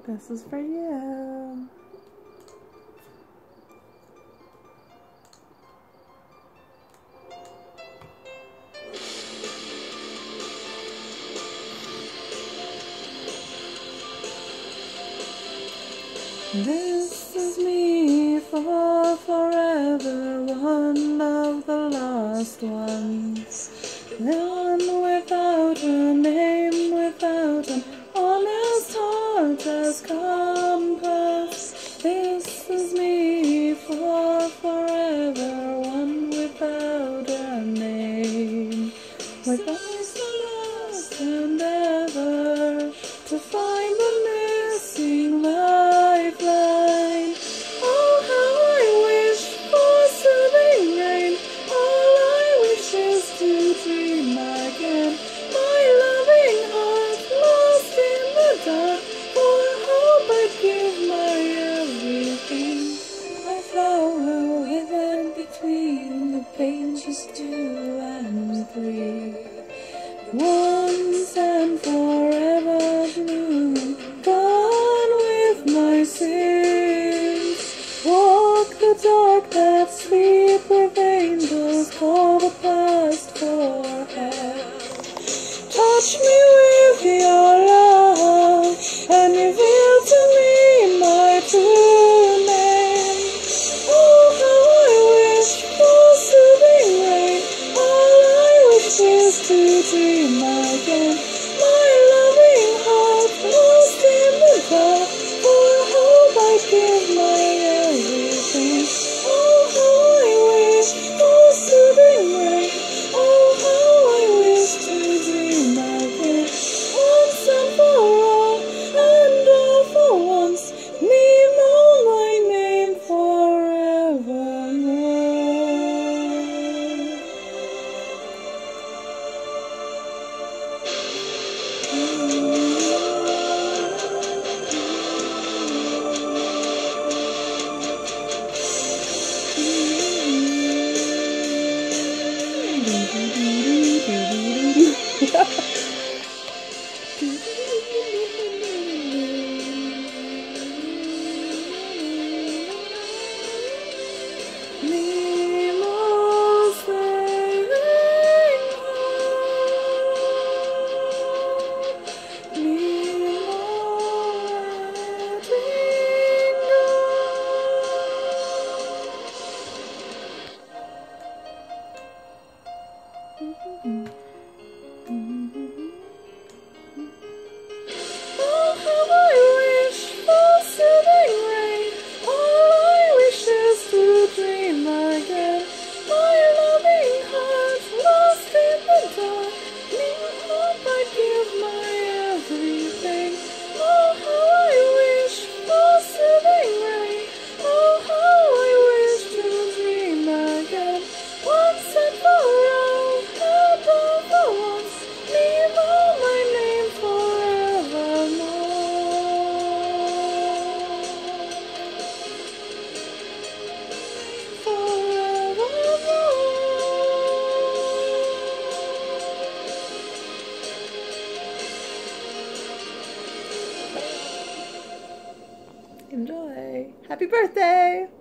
This is for you. This is me for forever, one of the lost ones, the one without a name, without an honest heart as compass. This is me for forever, one without a name, with eyes so lost and ever to find the missing lifeline. Oh, how I wish for soothing rain. All I wish is to dream again. My loving heart lost in the dark, for hope I'd give my everything. My flower withered between the pages 2 and 3. Once and forever blue, gone with my sins. Walk the dark that sleep with angels, call the past for help. Touch me with your love and reveal to me my true name. Oh, how I wish for soothing rain. All I wish is to dream again. My loving heart lost in the dark, for hope I'd give my everything. Oh, how I wish for soothing rain. Oh, how I wish to dream again. Once and for all for once, name all my name forevermore. Oh, how I wish for soothing rain. All I wish is to dream again. My loving heart lost in the dark, near hope I'd give my everything. Oh, how I wish for soothing rain. Oh, how I wish to dream again. Once and for all, and all for once, name all my name forevermore. Forevermore. Enjoy. Happy birthday!